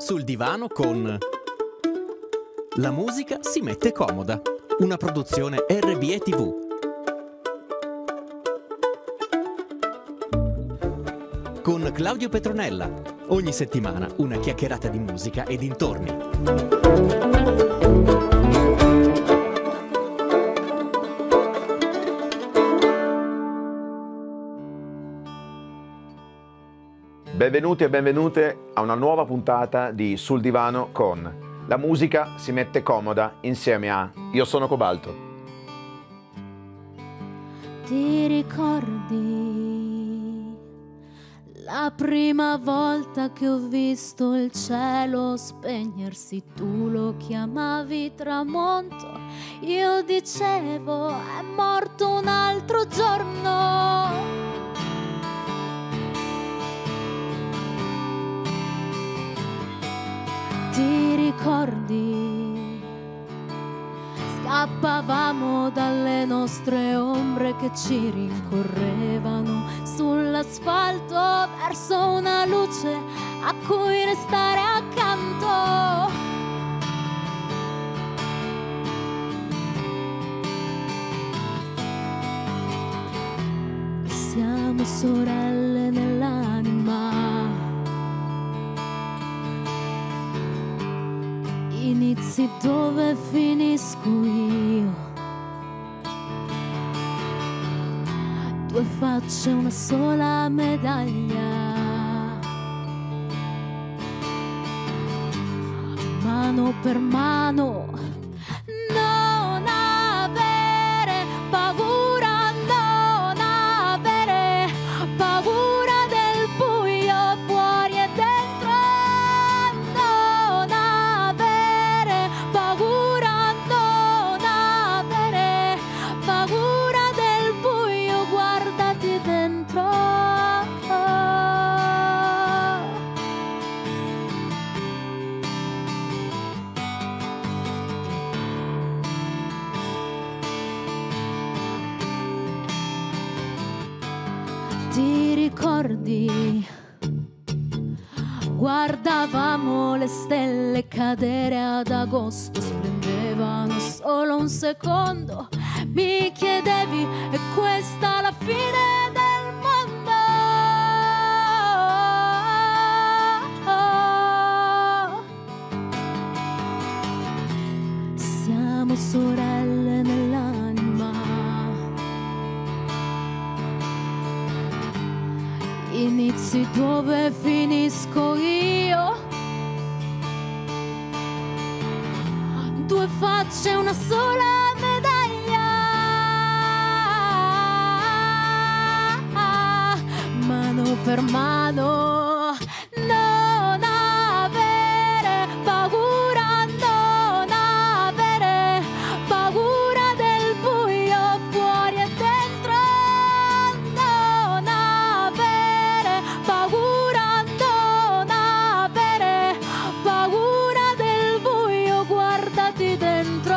Sul divano con La musica si mette comoda, una produzione RBE TV. Con Claudio Petronella, ogni settimana una chiacchierata di musica e dintorni. Benvenuti e benvenute a una nuova puntata di Sul divano con La musica si mette comoda insieme a Io sono Cobalto. Ti ricordi la prima volta che ho visto il cielo spegnersi? Tu lo chiamavi tramonto, io dicevo è morto un altro giorno. Ti ricordi? Scappavamo dalle nostre ombre che ci rincorrevano sull'asfalto verso una luce a cui restare accanto. Siamo sorelle nell'anima, inizi dove finisco io, due facce una sola medaglia, mano per mano, non avere paura, non avere paura del buio fuori e dentro, non avere paura, non avere paura del buio, guardati dentro. Ti ricordi? Guardavamo le stelle cadere ad agosto, splendevano solo un secondo. Mi chiedevi, è questa la fine del mondo? Siamo sorelle nell'anima, inizi dove finisco io, due facce una sola medaglia, mano per mano, non avere paura, non avere paura del buio fuori e dentro, non avere paura, non avere paura del buio, guardati dentro.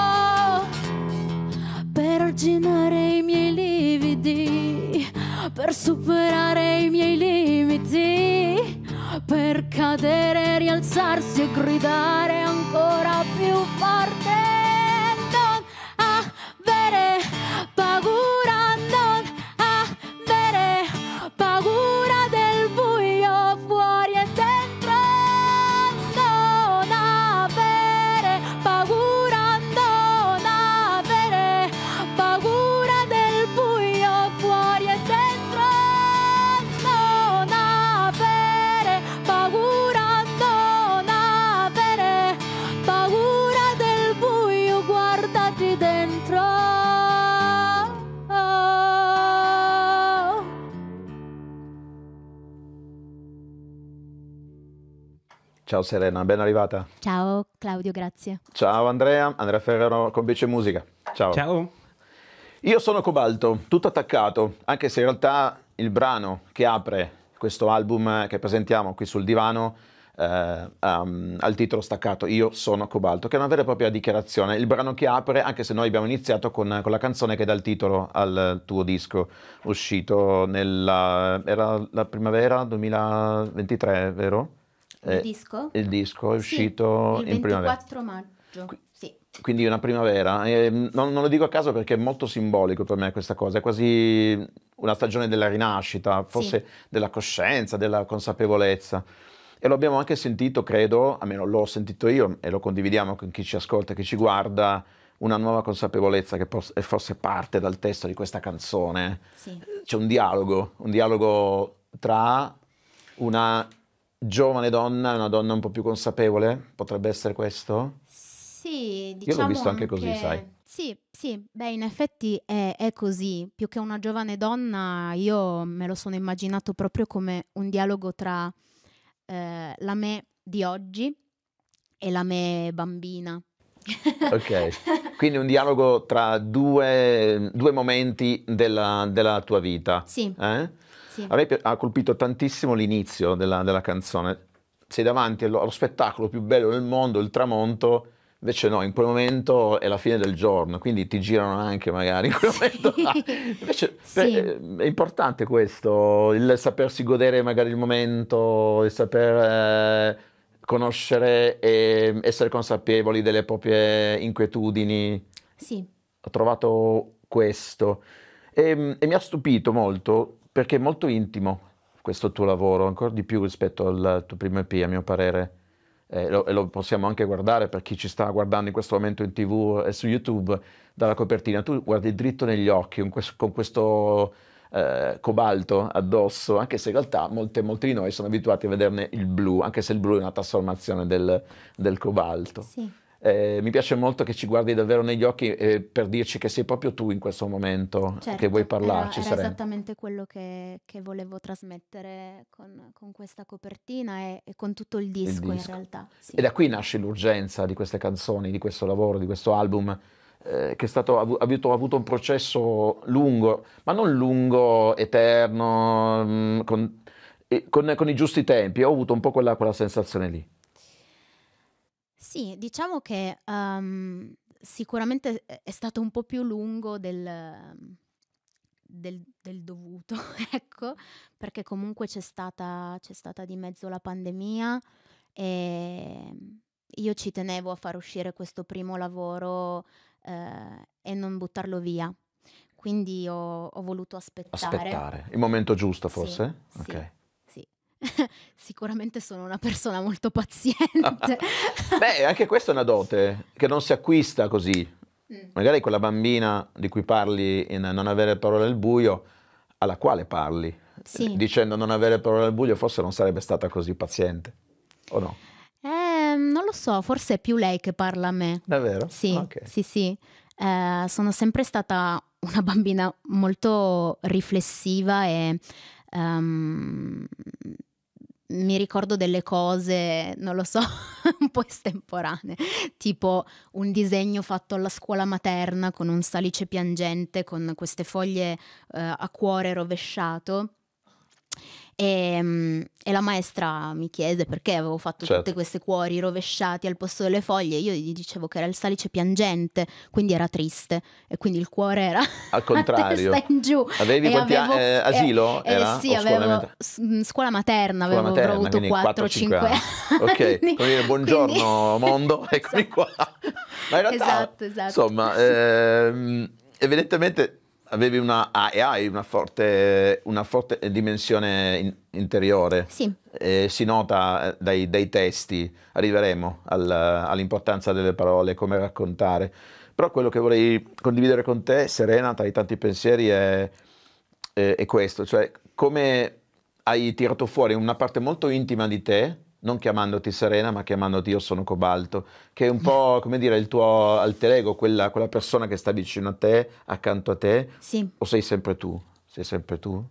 Per arginare i miei lividi, per superare i miei limiti, per cadere, rialzarsi e gridare ancora più forte, non avere paura, non avere paura del buio fuori e dentro, non avere paura, non avere paura del buio fuori e dentro, non avere paura, non avere paura del buio, guardati dentro. Ciao Serena, ben arrivata. Ciao Claudio, grazie. Ciao Andrea Ferrero con Bice Musica. Ciao. Ciao. Io sono Cobalto, tutto attaccato, anche se in realtà il brano che apre questo album che presentiamo qui sul divano ha il titolo staccato Io sono Cobalto, che è una vera e propria dichiarazione. Il brano che apre, anche se noi abbiamo iniziato con la canzone che dà il titolo al tuo disco uscito era la primavera 2023, vero? Il disco? Il disco è Sì, uscito il in primavera. 24 maggio. Sì. Quindi una primavera. Non lo dico a caso perché è molto simbolico per me questa cosa, è quasi una stagione della rinascita, forse della coscienza, della consapevolezza. E lo abbiamo anche sentito, credo, almeno l'ho sentito io e lo condividiamo con chi ci ascolta, chi ci guarda, una nuova consapevolezza che forse parte dal testo di questa canzone. Sì. C'è un dialogo tra una giovane donna e una donna un po' più consapevole, potrebbe essere questo? Sì, Io l'ho diciamo visto anche così, anche... sai. Sì, sì, beh, in effetti è così. Più che una giovane donna, io me lo sono immaginato proprio come un dialogo tra la me di oggi e la me bambina. Ok, quindi un dialogo tra due momenti della tua vita. Sì, Eh? sì, A me ha colpito tantissimo l'inizio della canzone. Sei davanti allo spettacolo più bello del mondo, il tramonto, invece no, in quel momento è la fine del giorno, quindi ti girano anche magari in quel momento là. Invece sì, è importante questo, il sapersi godere magari il momento, il saper conoscere e essere consapevoli delle proprie inquietudini. sì. Ho trovato questo e mi ha stupito molto perché è molto intimo questo tuo lavoro, ancora di più rispetto al tuo primo EP, a mio parere. E lo possiamo anche guardare per chi ci sta guardando in questo momento in TV e su YouTube dalla copertina. Tu guardi dritto negli occhi con questo cobalto addosso, anche se in realtà molti di noi sono abituati a vederne il blu, anche se il blu è una trasformazione del cobalto. Sì. Mi piace molto che ci guardi davvero negli occhi per dirci che sei proprio tu in questo momento, che Certo, vuoi parlarci, era Serena. esattamente quello che volevo trasmettere con questa copertina e con tutto il Il disco in disco. realtà. Sì. E da qui nasce l'urgenza di queste canzoni, di questo lavoro, di questo album, che è stato, ha avuto un processo lungo, ma non lungo, eterno, con i giusti tempi. Ho avuto un po' quella sensazione lì. Sì, diciamo che sicuramente è stato un po' più lungo del dovuto, ecco, perché comunque c'è stata di mezzo la pandemia e io ci tenevo a far uscire questo primo lavoro e non buttarlo via. Quindi ho voluto aspettare. Aspettare, il momento giusto Sì, forse? sì, Ok. sì. Sicuramente sono una persona molto paziente. Beh, anche questa è una dote che non si acquista così. Magari quella bambina di cui parli in Non avere parole al buio, alla quale parli, Sì. dicendo non avere parole al buio, forse non sarebbe stata così paziente, o no? Non lo so, forse è più lei che parla a me. Davvero? Sì, Ok. sì, sì. Sono sempre stata una bambina molto riflessiva e mi ricordo delle cose, non lo so, un po' estemporanee, tipo un disegno fatto alla scuola materna con un salice piangente, con queste foglie a cuore rovesciato. E la maestra mi chiese perché avevo fatto tutte Certo. queste cuori rovesciati al posto delle foglie. Io gli dicevo che era il salice piangente, quindi era triste e quindi il cuore era Al contrario. a testa in giù. Avevi E quanti anni? Asilo era? Sì, O scuola avevo elementare? scuola materna, Scuola avrò materna, avuto quindi 4-5 4-5 anni. Ok, anni. come dire, buongiorno Quindi- mondo, eccomi qua. Ma in realtà, Esatto. insomma, evidentemente avevi hai una forte dimensione interiore. Sì, Si nota dai testi, arriveremo all'importanza delle parole, come raccontare. Però quello che vorrei condividere con te, Serena, tra i tanti pensieri, è questo, cioè come hai tirato fuori una parte molto intima di te, non chiamandoti Serena, ma chiamandoti Io sono Cobalto, che è un po', come dire, il tuo alter ego, quella persona che sta vicino a te, accanto a te, sì. o sei sempre tu? Sei sempre tu?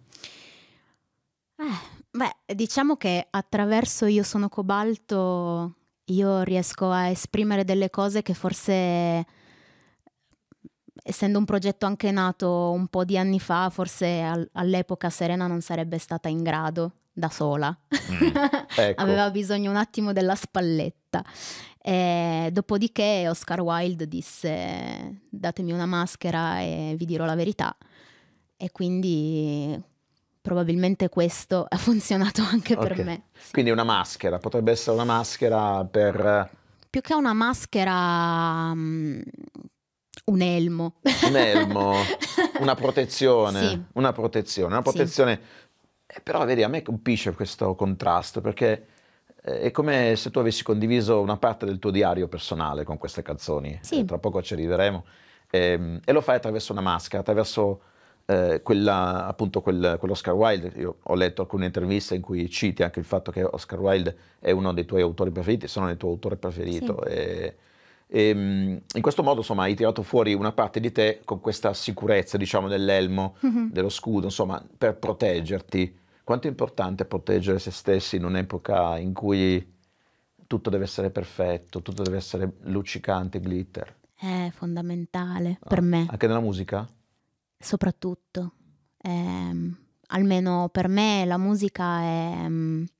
Beh, diciamo che attraverso Io sono Cobalto io riesco a esprimere delle cose che forse, essendo un progetto anche nato un po' di anni fa, forse all'epoca Serena non sarebbe stata in grado da sola. Ecco. Aveva bisogno un attimo della spalletta. Dopodiché Oscar Wilde disse: datemi una maschera e vi dirò la verità. E quindi probabilmente questo ha funzionato anche per Ok. me. Sì. Quindi una maschera, potrebbe essere una maschera per Più che una maschera, un elmo. un elmo, una protezione, Sì. una protezione, una Sì. protezione. Però vedi, a me colpisce questo contrasto, perché è come se tu avessi condiviso una parte del tuo diario personale con queste canzoni. Sì. Tra poco ci arriveremo. E lo fai attraverso una maschera, attraverso appunto quello Oscar Wilde. Io ho letto alcune interviste in cui citi anche il fatto che Oscar Wilde è uno dei tuoi autori preferiti, se non il tuo autore preferito. In questo modo, insomma, hai tirato fuori una parte di te con questa sicurezza, diciamo, dell'elmo, dello scudo, insomma, per proteggerti. Quanto è importante proteggere se stessi in un'epoca in cui tutto deve essere perfetto, tutto deve essere luccicante, glitter. È fondamentale per me, Anche nella musica? soprattutto. Almeno per me la musica è,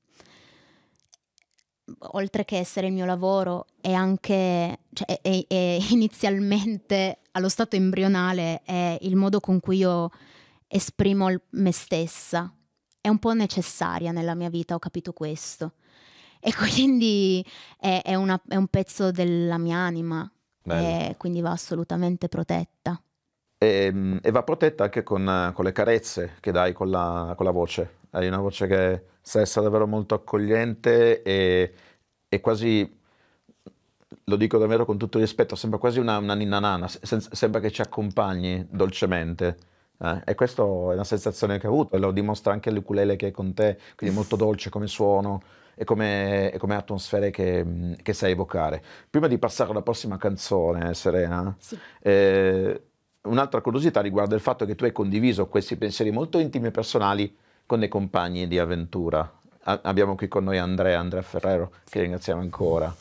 oltre che essere il mio lavoro, è anche, cioè, è inizialmente, allo stato embrionale, è il modo con cui io esprimo me stessa. È un po' necessaria nella mia vita, ho capito questo. E quindi è un pezzo della mia anima, Bello. e quindi va assolutamente protetta. E va protetta anche con le carezze che dai con la voce. Hai una voce che sa essere davvero molto accogliente e quasi, lo dico davvero con tutto il rispetto, sembra quasi una ninna nana, sembra che ci accompagni dolcemente. E questa è una sensazione che ho avuto e lo dimostra anche l'ukulele che è con te, quindi molto dolce come suono e come atmosfere che sai evocare. Prima di passare alla prossima canzone, Serena, Sì. un'altra curiosità riguarda il fatto che tu hai condiviso questi pensieri molto intimi e personali con dei compagni di avventura. Abbiamo qui con noi Andrea Ferrero, che ringraziamo ancora.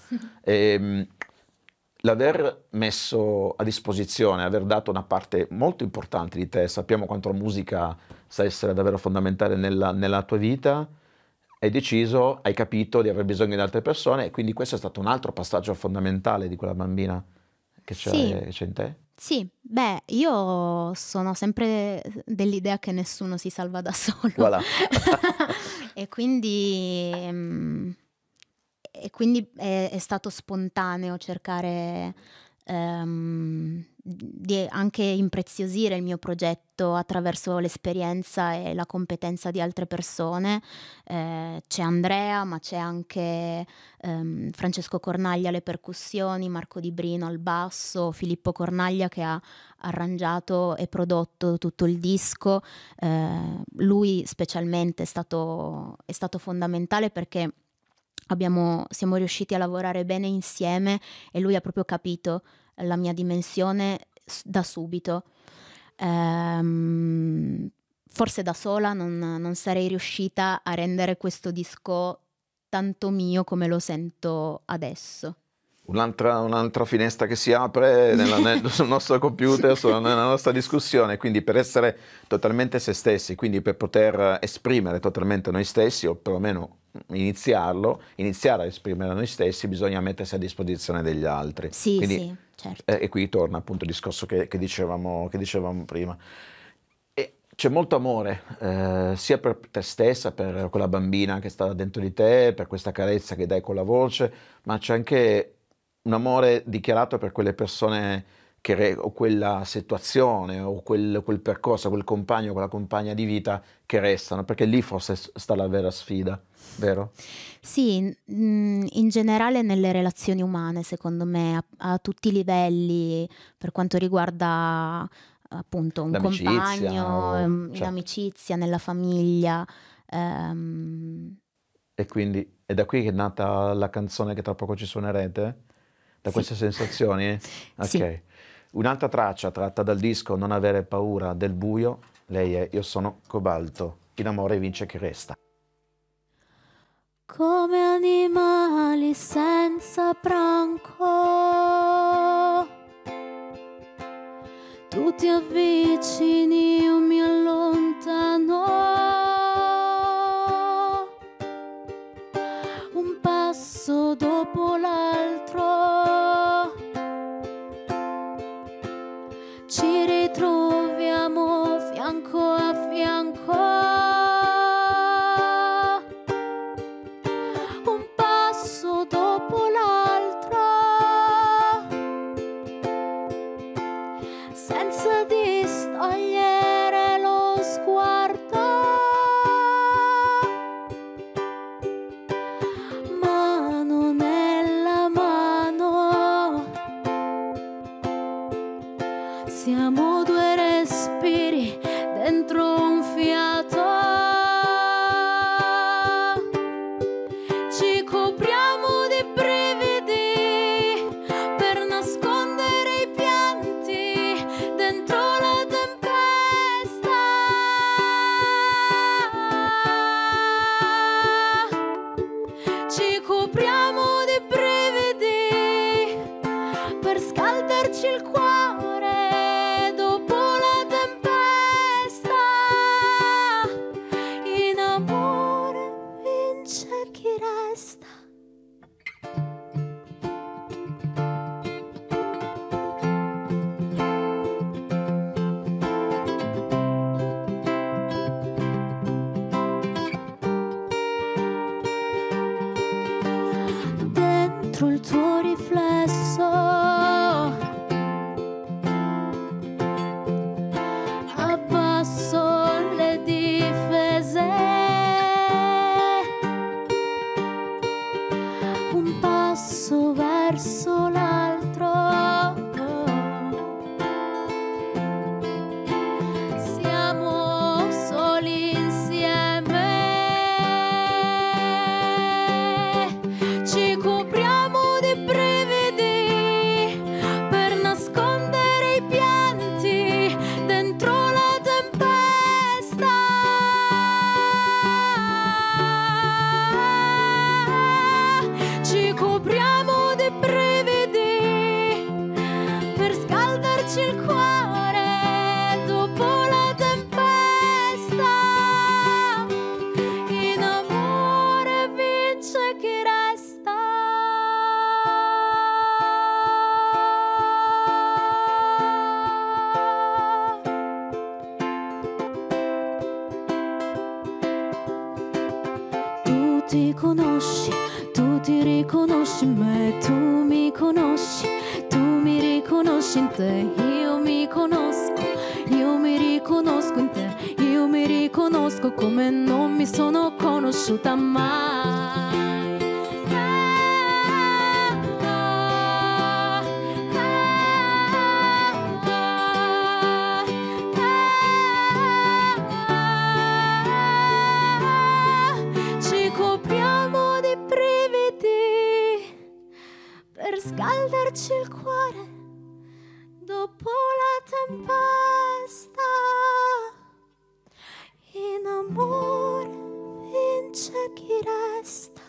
L'aver messo a disposizione, aver dato una parte molto importante di te, sappiamo quanto la musica sa essere davvero fondamentale nella tua vita, hai capito di aver bisogno di altre persone e quindi questo è stato un altro passaggio fondamentale di quella bambina che c'è in te? Sì, beh, io sono sempre dell'idea che nessuno si salva da solo. Voilà. E quindi è stato spontaneo cercare di anche impreziosire il mio progetto attraverso l'esperienza e la competenza di altre persone. C'è Andrea, ma c'è anche Francesco Cornaglia alle percussioni, Marco Di Brino al basso, Filippo Cornaglia che ha arrangiato e prodotto tutto il disco. Lui specialmente è stato fondamentale perché siamo riusciti a lavorare bene insieme e lui ha proprio capito la mia dimensione da subito. Forse da sola non sarei riuscita a rendere questo disco tanto mio come lo sento adesso. Un'altra finestra che si apre sul nostro computer, nella nostra discussione, quindi per essere totalmente se stessi, quindi per poter esprimere totalmente noi stessi, o perlomeno iniziare a esprimere noi stessi, bisogna mettersi a disposizione degli altri. Sì, Quindi, sì, certo. E qui torna appunto il discorso che dicevamo prima. E c'è molto amore, sia per te stessa, per quella bambina che sta dentro di te, per questa carezza che dai con la voce, ma c'è anche un amore dichiarato per quelle persone o quella situazione o quel percorso, quel compagno, quella compagna di vita che restano, perché lì forse sta la vera sfida, vero? Sì, in generale nelle relazioni umane, secondo me, a tutti i livelli, per quanto riguarda appunto un L'amicizia, compagno, in certo. amicizia, nella famiglia. E quindi è da qui che è nata la canzone che tra poco ci suonerete? Da Sì. queste sensazioni? Ok. Sì. Un'altra traccia tratta dal disco Non avere paura del buio, lei è Io sono cobalto, in amore vince chi resta. Come animali senza branco, tu ti avvicini, io mi allontano, un passo dopo l'altro, ci ritroviamo fianco a fianco. senza distogliere lo sguardo, mano nella mano, siamo due respiri dentro un fiato, ci copriamo di brividi per nascondere i pianti dentro la tempesta, ci copriamo di brividi per scaldarci il cuore dopo la tempesta. In amore vince chi resta. Dentro il tuo riflesso abbasso le difese, un passo verso l'altro, siamo soli insieme, ci copriamo di brividi per nascondere i pianti dentro la tempesta, ci copriamo di brividi per scaldarci il cuore dopo la tempesta. In amore vince chi resta. Tu ti conosci, tu ti riconosci in me, tu mi conosci, tu mi riconosci in te, io mi conosco, io mi riconosco in te, io mi riconosco come non mi sono conosciuta mai. Ci copriamo di brividi per scaldarci il cuore dopo la tempesta. In amore vince chi resta.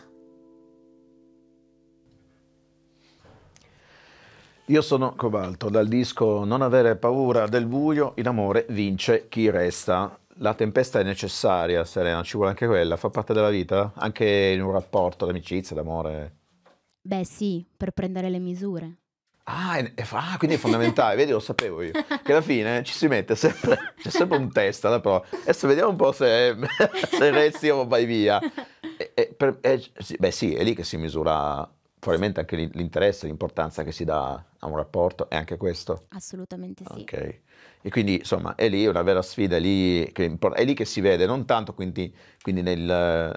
Io sono Cobalto, dal disco Non avere paura del buio, in amore vince chi resta. La tempesta è necessaria, Serena, ci vuole anche quella, fa parte della vita, anche in un rapporto d'amicizia, d'amore. Beh sì, per prendere le misure. Quindi è fondamentale, vedi, lo sapevo io, che alla fine ci si mette sempre, c'è sempre un test alla prova. Adesso vediamo un po' se resti o vai via. Beh sì, è lì che si misura probabilmente anche l'interesse, l'importanza che si dà a un rapporto, è anche questo. Assolutamente sì. Ok. E quindi insomma è lì una vera sfida, è lì che si vede, non tanto quindi nella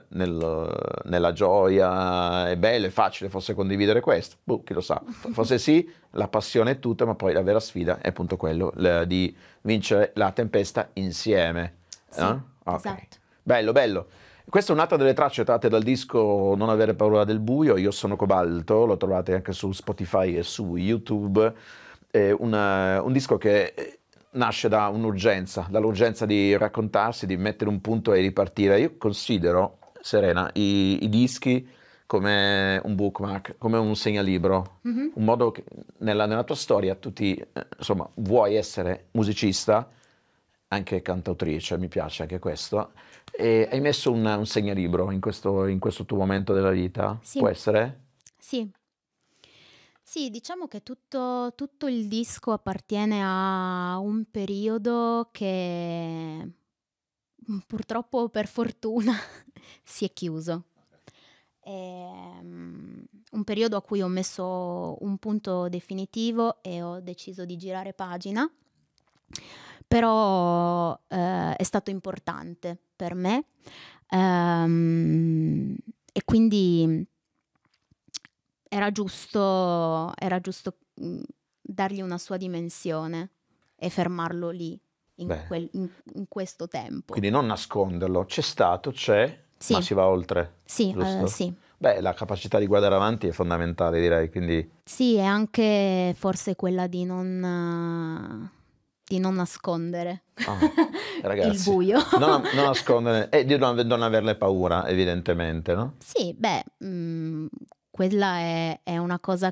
gioia, è bello, è facile forse condividere questo, chi lo sa, forse sì, la passione è tutta, ma poi la vera sfida è appunto quello di vincere la tempesta insieme. Sì, Ok. esatto. Bello, bello. Questa è un'altra delle tracce tratte dal disco Non avere paura del buio, Io sono Cobalto, lo trovate anche su Spotify e su YouTube. È un disco che nasce da un'urgenza, dall'urgenza di raccontarsi, di mettere un punto e ripartire. Io considero, Serena, i dischi come un bookmark, come un segnalibro, un modo che nella tua storia tu insomma, vuoi essere musicista, anche cantautrice, mi piace anche questo, e hai messo un segnalibro in questo tuo momento della vita, Sì. può essere? Sì. Sì, diciamo che tutto il disco appartiene a un periodo che purtroppo, per fortuna, si è chiuso. Un periodo a cui ho messo un punto definitivo e ho deciso di girare pagina. però è stato importante per me, e quindi era giusto dargli una sua dimensione e fermarlo lì, Beh, in questo tempo. quindi non nasconderlo, c'è, Sì, ma si va oltre, sì, giusto? sì. Beh, la capacità di guardare avanti è fondamentale, direi, quindi Sì, e anche forse quella di non nascondere ah, il ragazzi, buio. non nascondere e di non averle paura, evidentemente, no? Sì, beh, quella è una cosa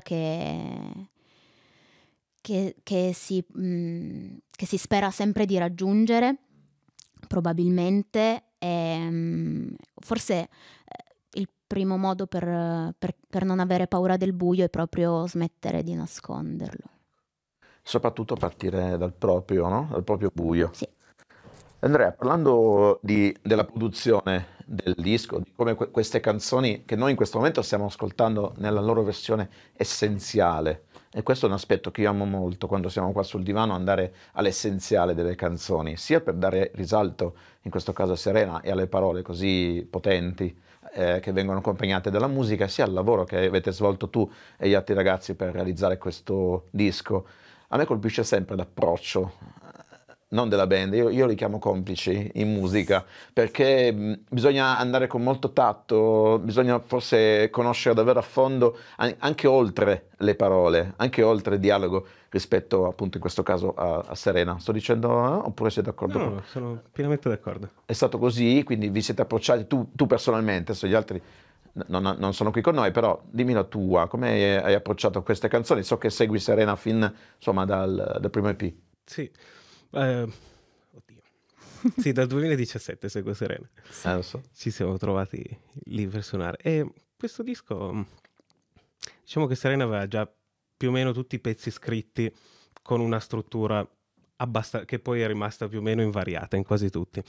che si spera sempre di raggiungere, probabilmente. Forse il primo modo per non avere paura del buio è proprio smettere di nasconderlo. Soprattutto partire dal proprio, no? Dal proprio buio. Sì. Andrea, parlando della produzione del disco, di come queste canzoni che noi in questo momento stiamo ascoltando nella loro versione essenziale, e questo è un aspetto che io amo molto quando siamo qua sul divano, andare all'essenziale delle canzoni, sia per dare risalto, in questo caso a Serena, e alle parole così potenti che vengono accompagnate dalla musica, sia al lavoro che avete svolto tu e gli altri ragazzi per realizzare questo disco. A me colpisce sempre l'approccio, non della band, io li chiamo complici in musica, perché bisogna andare con molto tatto, bisogna forse conoscere davvero a fondo anche oltre le parole, anche oltre il dialogo rispetto appunto in questo caso a Serena. Sto dicendo oppure sei d'accordo? No, sono pienamente d'accordo. È stato così, quindi vi siete approcciati tu personalmente, se gli altri non sono qui con noi, però dimmi la tua, come hai approcciato queste canzoni? So che segui Serena fin, insomma, dal primo EP. Sì, oddio. Sì, dal 2017 seguo Serena. Lo so. Ci siamo trovati lì per suonare. E questo disco, diciamo che Serena aveva già più o meno tutti i pezzi scritti con una struttura che poi è rimasta più o meno invariata in quasi tutti.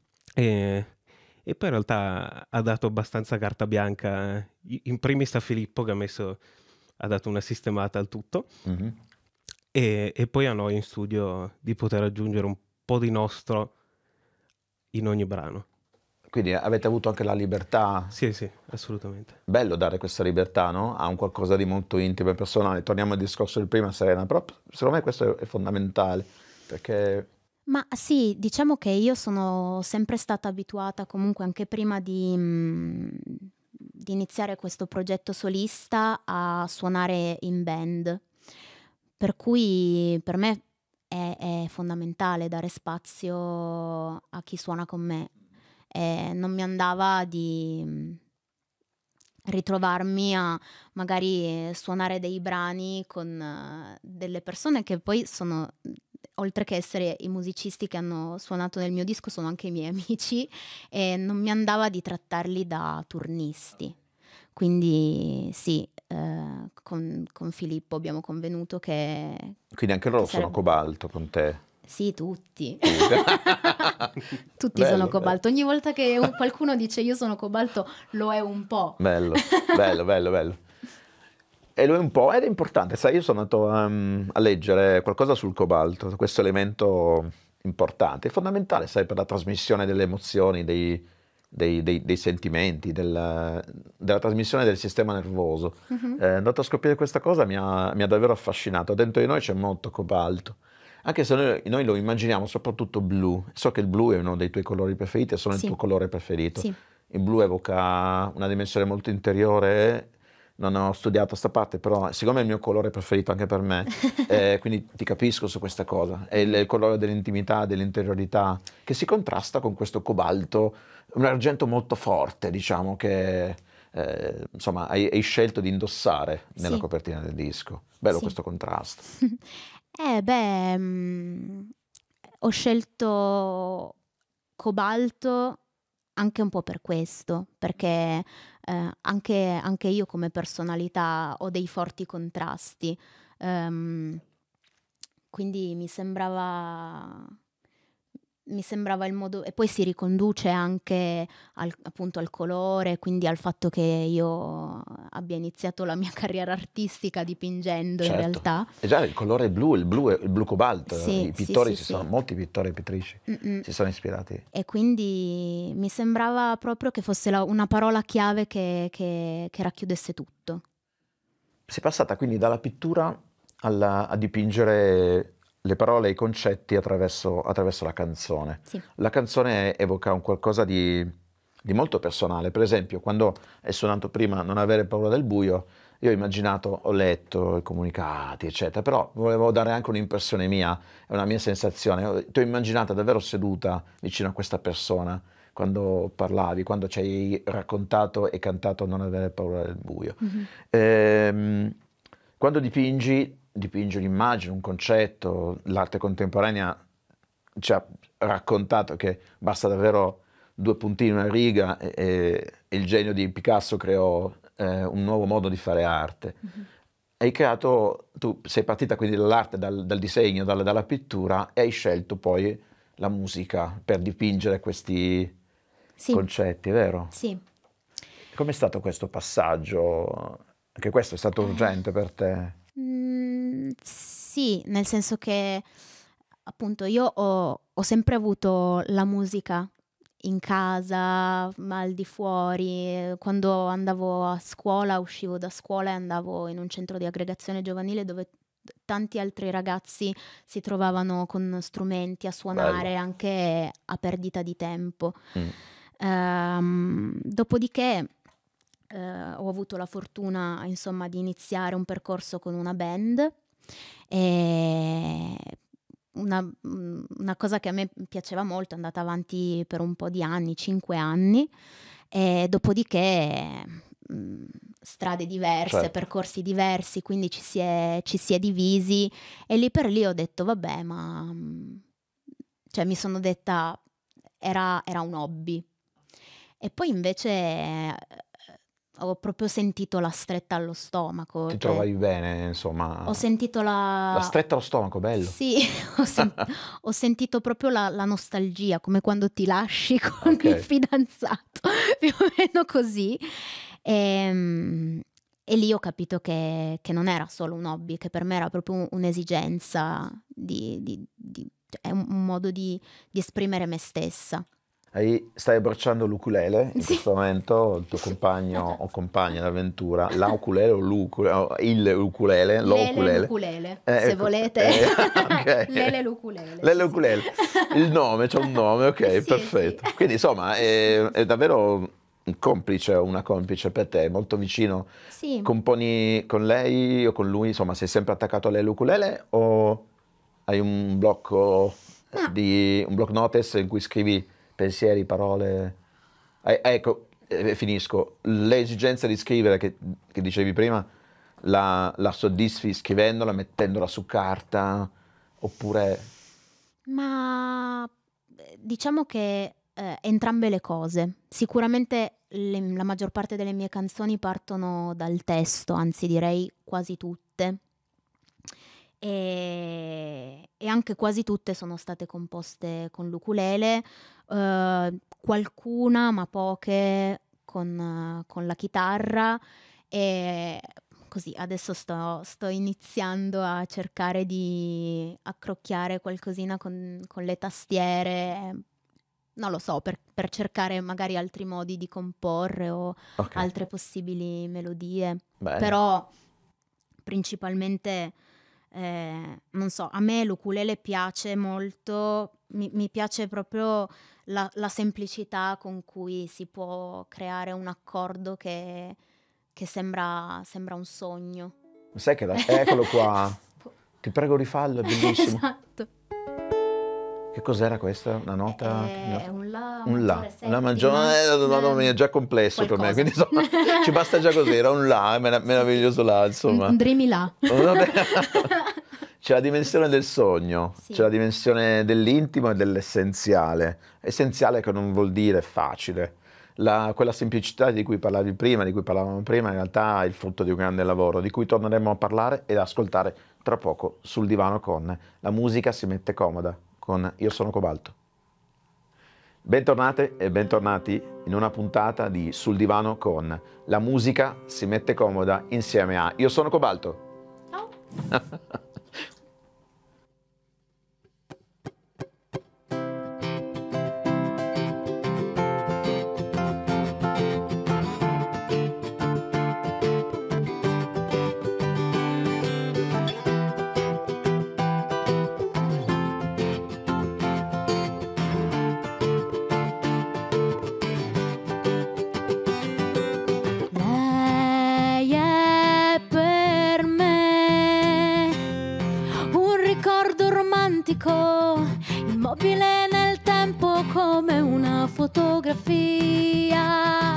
E poi in realtà ha dato abbastanza carta bianca, in primis a Filippo che ha dato una sistemata al tutto, Mhm. e poi a noi in studio di poter aggiungere un po' di nostro in ogni brano. Quindi avete avuto anche la libertà, Sì, sì, assolutamente. bello dare questa libertà, no? A un qualcosa di molto intimo e personale. Torniamo al discorso del prima, Serena, però secondo me questo è fondamentale, perché Ma sì, diciamo che io sono sempre stata abituata comunque anche prima di iniziare questo progetto solista a suonare in band, per cui per me è fondamentale dare spazio a chi suona con me. Non mi andava di ritrovarmi a magari suonare dei brani con delle persone che poi sono, oltre che essere i musicisti che hanno suonato nel mio disco, sono anche i miei amici, e non mi andava di trattarli da turnisti. Quindi sì, con Filippo abbiamo convenuto che quindi anche loro che sono sarebbe... cobalto con te. Sì, tutti. Tutti. Tutti Bello, sono cobalto. Ogni volta che qualcuno dice io sono cobalto, lo è un po'. bello, bello, bello, bello. E lui un po', ed è importante, sai, io sono andato a leggere qualcosa sul cobalto, questo elemento importante, è fondamentale, sai, per la trasmissione delle emozioni, dei sentimenti, della trasmissione del sistema nervoso. Andato a scoprire questa cosa mi ha davvero affascinato. Dentro di noi c'è molto cobalto, anche se noi lo immaginiamo soprattutto blu. So che il blu è uno dei tuoi colori preferiti e sono il Sì. tuo colore preferito. Sì. Il blu evoca una dimensione molto interiore. Non ho studiato sta parte, però siccome è il mio colore preferito anche per me, quindi ti capisco su questa cosa. È il colore dell'intimità, dell'interiorità, che si contrasta con questo cobalto, un argento molto forte, diciamo, che insomma hai scelto di indossare nella Sì. copertina del disco. Bello Sì. questo contrasto. Ho scelto cobalto anche un po' per questo, perché anche io come personalità ho dei forti contrasti, quindi mi sembrava mi sembrava il modo, e poi si riconduce anche appunto al colore, quindi al fatto che io abbia iniziato la mia carriera artistica dipingendo in Certo. realtà. E già il colore blu, il blu cobalto, Sì, i pittori sì. molti pittori e pittrici si sono ispirati. E quindi mi sembrava proprio che fosse una parola chiave che racchiudesse tutto. Sei passata quindi dalla pittura a dipingere le parole e i concetti attraverso la canzone. Sì. La canzone evoca un qualcosa di molto personale. Per esempio, quando hai suonato prima Non avere paura del buio, io ho immaginato, ho letto i comunicati, eccetera, però volevo dare anche un'impressione mia, è una mia sensazione. Ti ho immaginata davvero seduta vicino a questa persona quando parlavi, quando ci hai raccontato e cantato Non avere paura del buio. Quando dipingi un'immagine, un concetto, l'arte contemporanea ci ha raccontato che basta davvero 2 puntini, una riga e il genio di Picasso creò un nuovo modo di fare arte. Hai creato, tu sei partita quindi dall'arte, dal disegno, dalla pittura e hai scelto poi la musica per dipingere questi concetti, vero? Sì. Com'è stato questo passaggio? Anche questo è stato urgente per te? Sì, nel senso che appunto io ho sempre avuto la musica in casa, ma al di fuori. Quando andavo a scuola, uscivo da scuola e andavo in un centro di aggregazione giovanile dove tanti altri ragazzi si trovavano con strumenti a suonare. Bello. Anche a perdita di tempo. Dopodiché ho avuto la fortuna, insomma, di iniziare un percorso con una band, e una cosa che a me piaceva molto, è andata avanti per un po' di anni, 5 anni, e dopodiché strade diverse, Certo. percorsi diversi, quindi ci si è divisi, e lì per lì ho detto vabbè, ma cioè mi sono detta era un hobby. E poi invece ho proprio sentito la stretta allo stomaco. Ti trovavi bene, insomma. Ho sentito La stretta allo stomaco, bello. Sì, ho sentito proprio la nostalgia, come quando ti lasci con il fidanzato, più o meno così. E lì ho capito che non era solo un hobby, che per me era proprio un'esigenza, è un modo di esprimere me stessa. Stai abbracciando l'ukulele in Sì. questo momento, il tuo compagno o compagna d'avventura, la ukulele o il ukulele, Lele l'ukulele, se ecco, volete. ok. Lele l'ukulele. Lele l'ukulele. Il nome, c'è un nome, ok, Sì, perfetto. sì. Quindi insomma è davvero un complice o una complice per te, molto vicino. Sì. Componi con lei o con lui, insomma, sei sempre attaccato a lei l'ukulele o hai un blocco un block notice in cui scrivi pensieri, parole? Ecco, finisco. L'esigenza di scrivere che dicevi prima, la soddisfi scrivendola, mettendola su carta, oppure... Ma diciamo che entrambe le cose. Sicuramente la maggior parte delle mie canzoni partono dal testo, anzi direi quasi tutte. E anche quasi tutte sono state composte con l'ukulele, qualcuna, ma poche, con la chitarra. E così adesso sto iniziando a cercare di accrocchiare qualcosina con le tastiere, non lo so, per cercare magari altri modi di comporre o altre possibili melodie. Bene. Però principalmente non so, a me l'ukulele piace molto, mi piace proprio la semplicità con cui si può creare un accordo che sembra un sogno. Sai che eccolo qua, ti prego rifallo, è bellissimo. Esatto. Che cos'era questa? Una nota? È un la una maggiore, no, è già complesso per me, quindi insomma ci basta già così, era un la, meraviglioso la, insomma. Un dreamy la. C'è la dimensione del sogno, Sì. C'è la dimensione dell'intimo e dell'essenziale. Essenziale che non vuol dire facile. Quella semplicità di cui parlavi prima, di cui parlavamo prima, in realtà è il frutto di un grande lavoro, di cui torneremo a parlare ed ascoltare tra poco sul divano con La musica si mette comoda, con Io sono Cobalto. Bentornate e bentornati in una puntata di Sul Divano con La musica si mette comoda insieme a Io sono Cobalto. Ciao. Lei è per me un ricordo romantico, immobile nel tempo come una fotografia.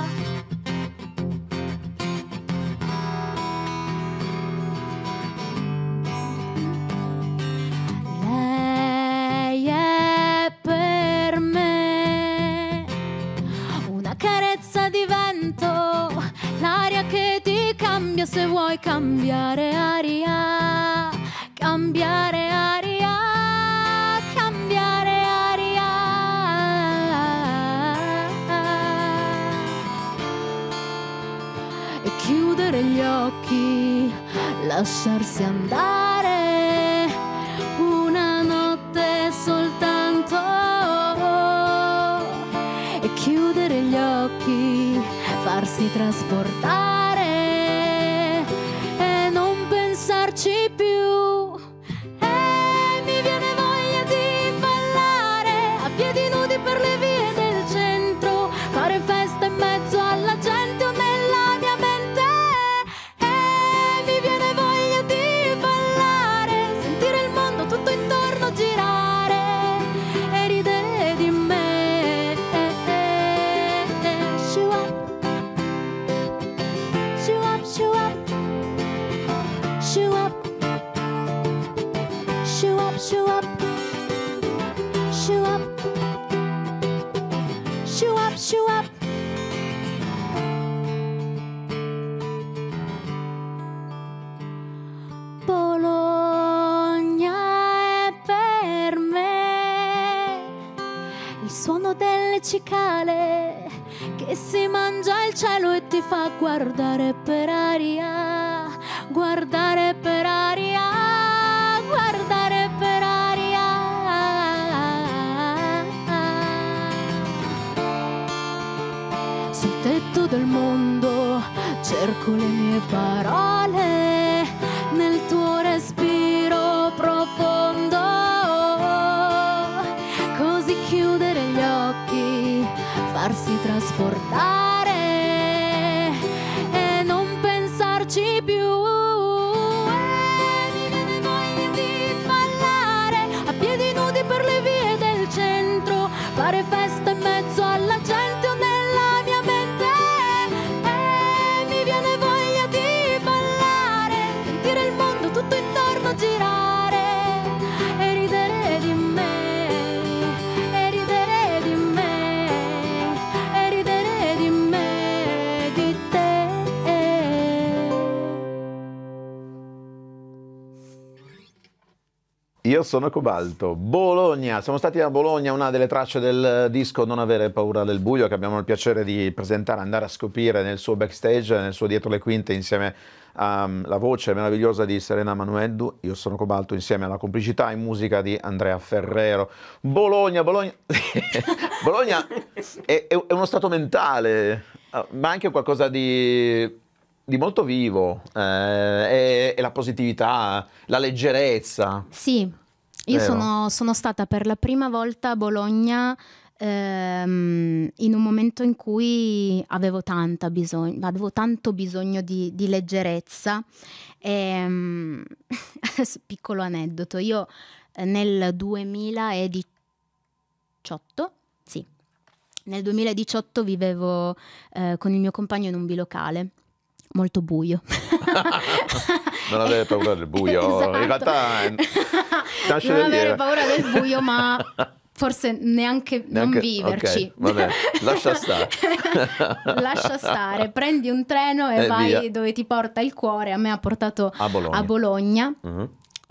Lei è per me una carezza di vento, l'aria che ti cambia se vuoi cambiare aria, cambiare aria, cambiare aria. E chiudere gli occhi, lasciarsi andare, una notte soltanto. E chiudere gli occhi, farsi trasportare e non pensarci più. E mi viene voglia di ballare a piedi nudi per le vie del centro, fare festa in mezzo alla gente o nella mia mente. E mi viene voglia di ballare, sentire il mondo tutto intorno girare e ridere di me. Shoo up, shoo up, shoo up, shoo up, shoo up, shoo up, shoo up, shoo up, shoo up. Bologna è per me il suono delle cicale che si mangia il cielo e ti fa guardare per aria, guardare per aria, guardare per aria. Sul tetto del mondo cerco le mie parole, nel tuo respiro profondo, così chiudere gli occhi, farsi trasportare e non pensarci più. E mi viene voglia di ballare a piedi nudi per le vie del centro, fare festa in mezzo alla gente o nella mia mente. E mi viene voglia di ballare, sentire il mondo tutto intorno girare e ridere di me, e ridere di me, e ridere di me, di te. Io sono Cobalto, Bologna, siamo stati a Bologna, una delle tracce del disco Non avere paura del buio, che abbiamo il piacere di presentare, andare a scoprire nel suo backstage, nel suo dietro le quinte, insieme alla voce meravigliosa di Serena Manueddu. Io sono Cobalto, insieme alla complicità in musica di Andrea Ferrero. Bologna Bologna è uno stato mentale, ma anche qualcosa di molto vivo, e la positività, la leggerezza. Sì, io Vero? sono stata per la prima volta a Bologna in un momento in cui avevo tanto bisogno di leggerezza. Piccolo aneddoto, io nel 2018, sì, nel 2018 vivevo con il mio compagno in un bilocale molto buio. Non avere paura del buio. Esatto. In realtà nasce non da avere dire. paura del buio, ma forse neanche non viverci. Ok, vabbè, lascia stare. Lascia stare, prendi un treno e vai via. dove ti porta il cuore. A me ha portato A Bologna. a Bologna. Mhm.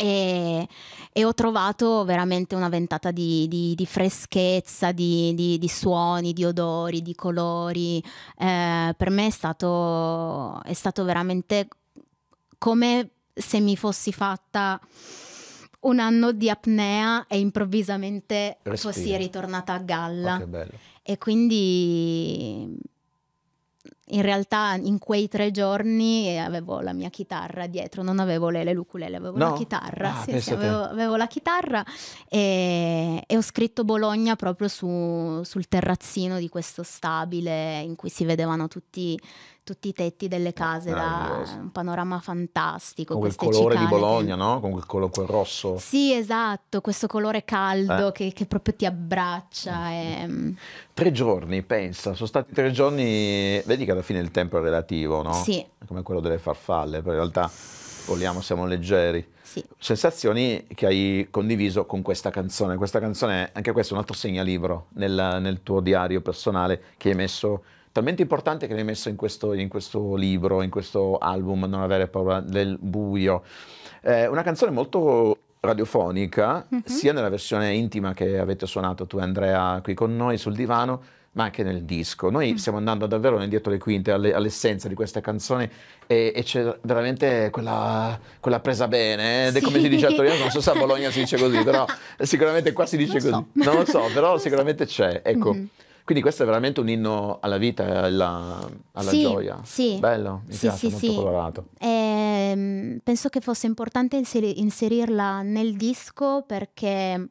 e ho trovato veramente una ventata di freschezza, di suoni, di odori, di colori. Per me è stato veramente come se mi fossi fatta un anno di apnea e improvvisamente Respira. fossi ritornata a galla. Oh, che bello. E quindi in realtà in quei 3 giorni avevo la mia chitarra dietro, non avevo l'ukulele, avevo No? la chitarra. Ah, Sì, pensa te. avevo la chitarra e ho scritto Bologna proprio sul terrazzino di questo stabile in cui si vedevano tutti i tetti delle case, Meraviglioso. un panorama fantastico, Con quel queste colore di cicale Bologna, no? Con quel rosso. Sì, esatto, questo colore caldo che proprio ti abbraccia. 3 giorni, pensa, sono stati 3 giorni, vedi che alla fine il tempo è relativo, no? Sì. È come quello delle farfalle, poi in realtà voliamo, siamo leggeri. Sì. Sensazioni che hai condiviso con questa canzone. Questa canzone, anche questo è un altro segnalibro nel tuo diario personale che hai messo, talmente importante che l'hai messo in questo libro, in questo album, Non avere paura del buio. Una canzone molto radiofonica, sia nella versione intima che avete suonato tu e Andrea qui con noi sul divano, ma anche nel disco. Noi stiamo andando davvero dietro le quinte, all'essenza di questa canzone e c'è veramente quella presa bene, ed è come si dice a Torino, non so se a Bologna si dice così, però sicuramente qua si dice così. Non lo so, però sicuramente c'è, ecco. Quindi questo è veramente un inno alla vita e alla gioia. Sì. Bello, mi piace, molto colorato. Penso che fosse importante inserirla nel disco perché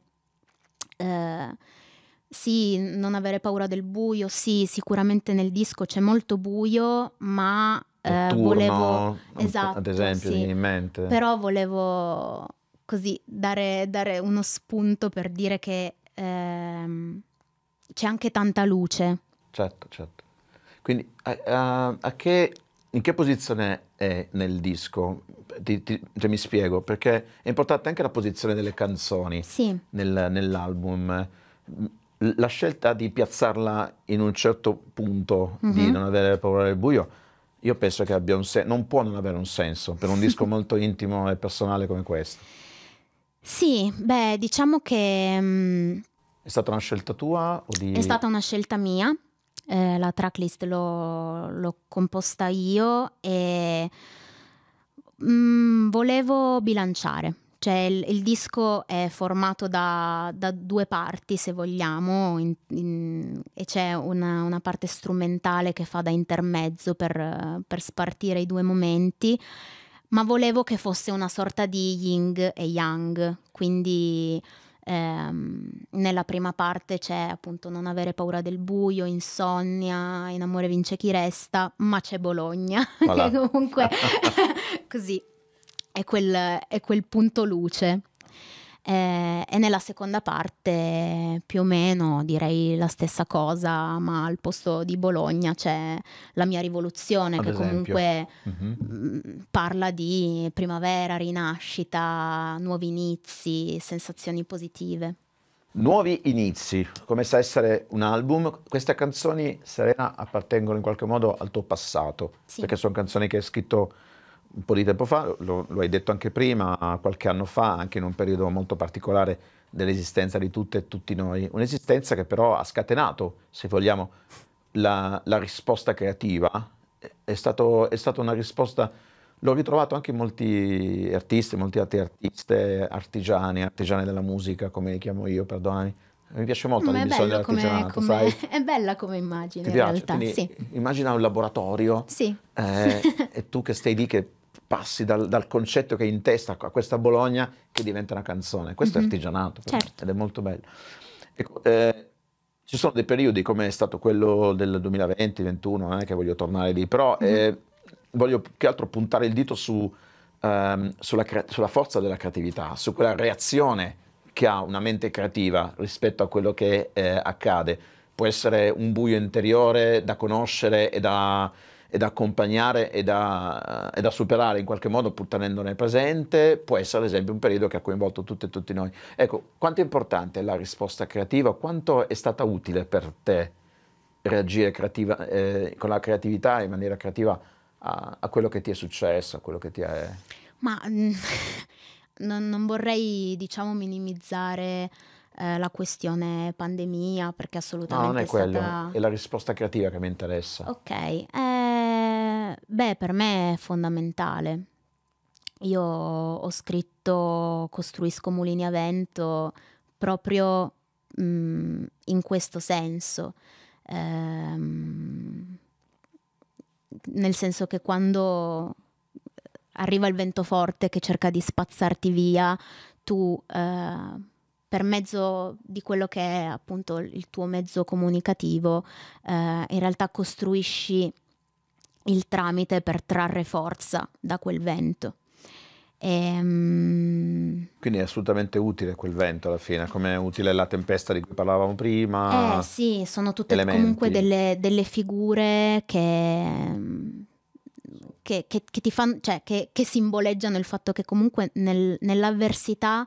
sì, non avere paura del buio, sì, sicuramente nel disco c'è molto buio, ma volevo, esatto, ad esempio, sì, in mente. però volevo così dare uno spunto per dire che c'è anche tanta luce. Certo. Quindi in che posizione è nel disco? Cioè, mi spiego, perché è importante anche la posizione delle canzoni nell'album. La scelta di piazzarla in un certo punto, di non avere paura del buio, io penso che abbia non può non avere un senso per un disco molto intimo e personale come questo. Sì, beh, diciamo che È stata una scelta tua? È stata una scelta mia, la tracklist l'ho composta io e volevo bilanciare. Cioè il disco è formato da 2 parti, se vogliamo, e c'è una parte strumentale che fa da intermezzo per spartire i 2 momenti, ma volevo che fosse una sorta di yin e yang, quindi nella prima parte c'è appunto Non avere paura del buio, Insonnia, In amore vince chi resta, ma c'è Bologna, Voilà. che comunque così è quel punto luce. E nella seconda parte più o meno direi la stessa cosa, ma al posto di Bologna c'è La mia rivoluzione, Ad che esempio. comunque parla di primavera, rinascita, nuovi inizi, sensazioni positive. Nuovi inizi, come sa essere un album. Queste canzoni, Serena, appartengono in qualche modo al tuo passato, Sì. perché sono canzoni che hai scritto un po' di tempo fa, lo hai detto anche prima, qualche anno fa, anche in un periodo molto particolare dell'esistenza di tutte e tutti noi. Un'esistenza che però ha scatenato, se vogliamo, la risposta creativa. È stata una risposta, l'ho ritrovato anche in molti artisti, molti altri artiste, artigiane della musica, come li chiamo io, perdonami. Mi piace molto Ma è l'ambizione bello dell'artigianato, sai? è bella come immagine Ti in piace? realtà, Quindi sì. immagina un laboratorio Sì. e tu che stai lì, che passi dal concetto che hai in testa a questa Bologna che diventa una canzone. Questo è artigianato, Certo. ed è molto bello. Ecco, ci sono dei periodi come è stato quello del 2020-21, non è che voglio tornare lì, però voglio più che altro puntare il dito sulla forza della creatività, su quella reazione che ha una mente creativa rispetto a quello che accade. Può essere un buio interiore da conoscere e da accompagnare e da superare in qualche modo, pur tenendone presente. Può essere ad esempio un periodo che ha coinvolto tutte e tutti noi. Ecco, quanto è importante la risposta creativa, quanto è stata utile per te reagire con la creatività, in maniera creativa, a quello che ti è successo, a quello che ti è... Ma non vorrei, diciamo, minimizzare la questione pandemia, perché No, non assolutamente è è quello, stata... è la risposta creativa che mi interessa. Ok, beh, per me è fondamentale. Io ho scritto Costruisco mulini a vento proprio in questo senso. Ehm, Nel senso che quando arriva il vento forte che cerca di spazzarti via, tu per mezzo di quello che è appunto il tuo mezzo comunicativo, in realtà costruisci il tramite per trarre forza da quel vento. Quindi è assolutamente utile quel vento alla fine, come è utile la tempesta di cui parlavamo prima. Sì, sono tutte elementi. comunque delle figure che ti fanno, cioè che simboleggiano il fatto che comunque nell'avversità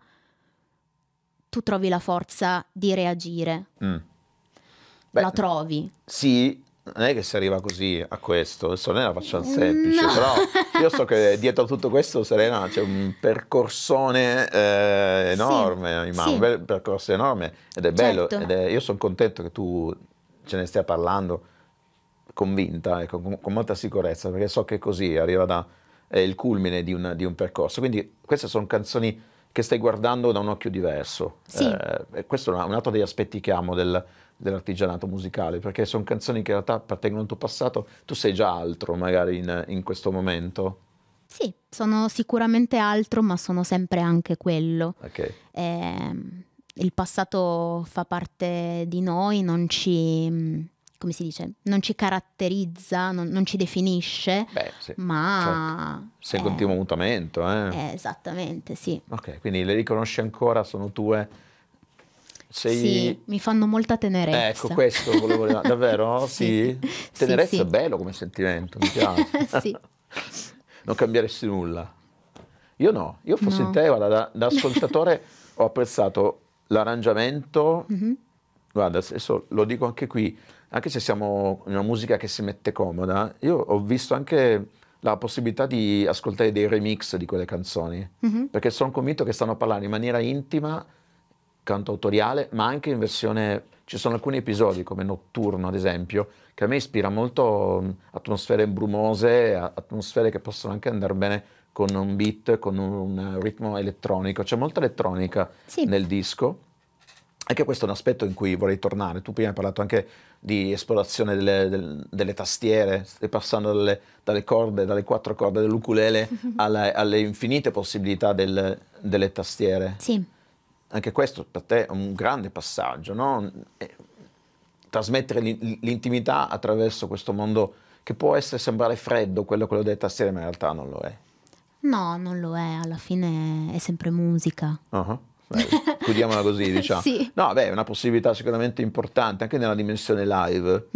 tu trovi la forza di reagire. Beh, La trovi. Sì, non è che si arriva così a questo, adesso non è la faccia semplice, No. però io so che dietro a tutto questo, Serena, c'è un percorsone enorme, sì. un bel percorso enorme, ed è bello, Certo. io sono contento che tu ce ne stia parlando convinta, ecco, con molta sicurezza, perché so che così arriva è il culmine di un percorso. Quindi queste sono canzoni che stai guardando da un occhio diverso. Sì. E questo è un altro degli aspetti che amo dell'artigianato musicale, perché sono canzoni che in realtà appartengono al tuo passato, tu sei già altro magari in questo momento. Sì, sono sicuramente altro, ma sono sempre anche quello. Ok. Il passato fa parte di noi, non ci, come si dice, non ci caratterizza, non ci definisce, Beh, sì, ma certo. Sei in continuo mutamento, esattamente, sì. Ok, quindi le riconosci ancora, sono tue. Sì, mi fanno molta tenerezza. Ecco, questo volevo dire. Davvero? Sì? Tenerezza sì. è bello come sentimento, mi piace. Sì. Non cambieresti nulla. Io no, io fossi No. in te, guarda, da ascoltatore ho apprezzato l'arrangiamento. Mhm. Guarda, adesso lo dico anche qui, anche se siamo in una musica che si mette comoda, io ho visto anche la possibilità di ascoltare dei remix di quelle canzoni, Mhm. perché sono convinto che stanno parlando in maniera intima, cantautoriale, ma anche in versione. Ci sono alcuni episodi, come Notturno ad esempio, che a me ispira molto atmosfere brumose, atmosfere che possono anche andare bene con un beat, con un ritmo elettronico. C'è molta elettronica Sì. nel disco. Anche questo è un aspetto in cui vorrei tornare. Tu prima hai parlato anche di esplorazione delle tastiere, stai passando dalle corde, dalle 4 corde dell'ukulele alle infinite possibilità delle tastiere. Sì. Anche questo per te è un grande passaggio, no? Trasmettere l'intimità attraverso questo mondo che può sembrare freddo, quello delle tastiere, ma in realtà non lo è. No, non lo è, alla fine è sempre musica. Chiudiamola così, diciamo. Sì. No, beh, è una possibilità sicuramente importante anche nella dimensione live.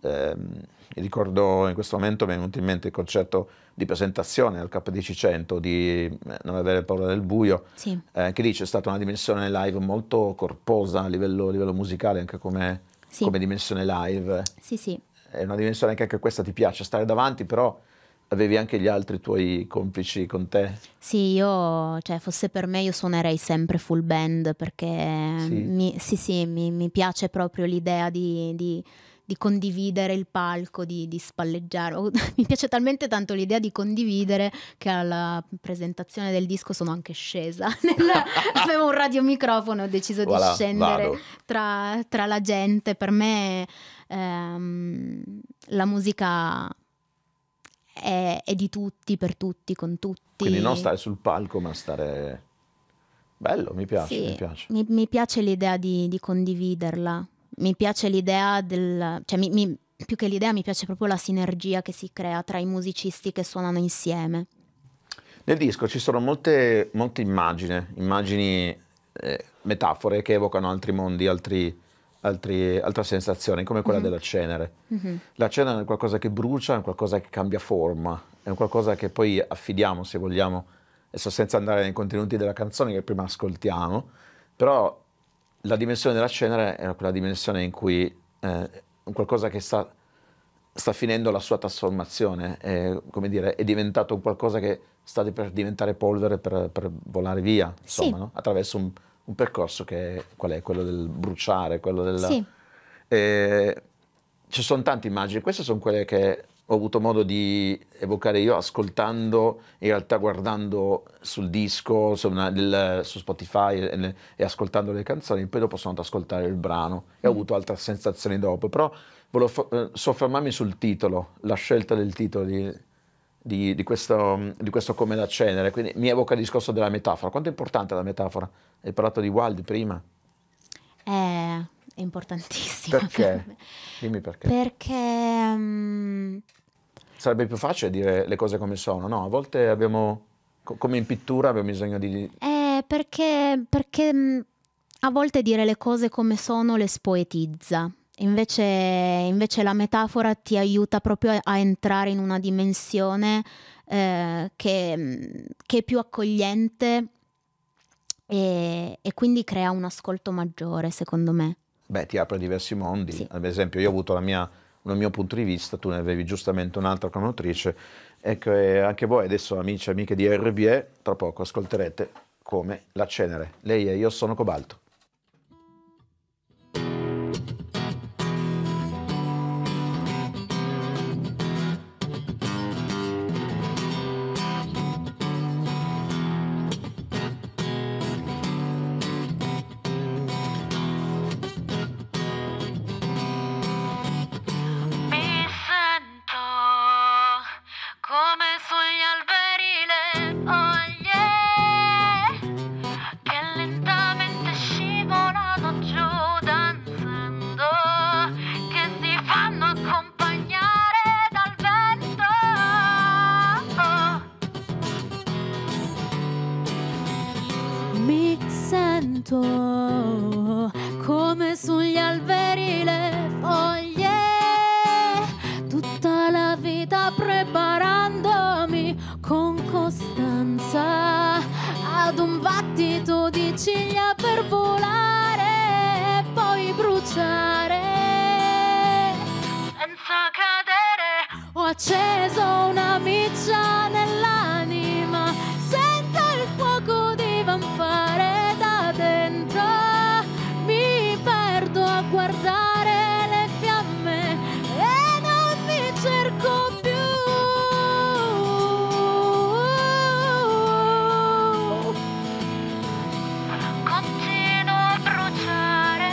Ricordo in questo momento mi è venuto in mente il concerto di presentazione al KDC 100 di Non avere paura del buio, Sì. che lì c'è stata una dimensione live molto corposa a livello musicale, anche come dimensione live. Sì, sì. È una dimensione che anche questa ti piace, stare davanti, però avevi anche gli altri tuoi complici con te. Sì, io, cioè, fosse per me io suonerei sempre full band perché Sì? mi piace proprio l'idea di condividere il palco, di spalleggiare. Mi piace talmente tanto l'idea di condividere che alla presentazione del disco sono anche scesa. Avevo un radiomicrofono e ho deciso di scendere tra la gente. Per me la musica è di tutti, per tutti, con tutti. Quindi non stare sul palco, ma stare. Bello, mi piace, Sì, mi piace. Mi piace l'idea di condividerla. Mi piace l'idea cioè più che l'idea mi piace proprio la sinergia che si crea tra i musicisti che suonano insieme. Nel disco ci sono molte immagini, metafore che evocano altri mondi, altre sensazioni, come quella della cenere. La cenere è qualcosa che brucia, è qualcosa che cambia forma, è un qualcosa che poi affidiamo, se vogliamo, adesso senza andare nei contenuti della canzone che prima ascoltiamo, però la dimensione della cenere è quella dimensione in cui qualcosa che sta sta finendo la sua trasformazione, come dire, è diventato un qualcosa che sta per diventare polvere per volare via, insomma, Sì. no? Attraverso un percorso che qual è? Quello del bruciare, quello del... Sì. Ci sono tante immagini, queste sono quelle che ho avuto modo di evocare io ascoltando, in realtà guardando sul disco, su Spotify e ascoltando le canzoni, poi dopo sono andato ad ascoltare il brano e ho avuto altre sensazioni dopo, però volevo soffermarmi sul titolo, la scelta del titolo di questo Come la cenere, quindi mi evoca il discorso della metafora. Quanto è importante la metafora? Hai parlato di Wilde prima. È importantissimo. Perché? Dimmi perché. Perché Sarebbe più facile dire le cose come sono, no? A volte abbiamo, come in pittura, abbiamo bisogno di... perché a volte dire le cose come sono le spoetizza. Invece la metafora ti aiuta proprio a entrare in una dimensione che è più accogliente e quindi crea un ascolto maggiore, secondo me. Beh, ti apre diversi mondi. Sì. Ad esempio, io ho avuto il mio punto di vista, tu ne avevi giustamente un'altra come autrice, e che anche voi adesso, amici e amiche di RBE, tra poco ascolterete Come la cenere. Lei è Io sono Cobalto. Mi sento come sugli alberi le foglie che lentamente scivolano giù danzando, che si fanno accompagnare dal vento. Mi sento come sugli alberi le foglie, tutta la vita preparandomi con costanza ad un battito di ciglia per volare e poi bruciare senza cadere. Ho acceso una miccia nell'anima, sento il fuoco divampare da dentro, mi perdo a guardare le fiamme e non mi cerco più. Continuo a bruciare,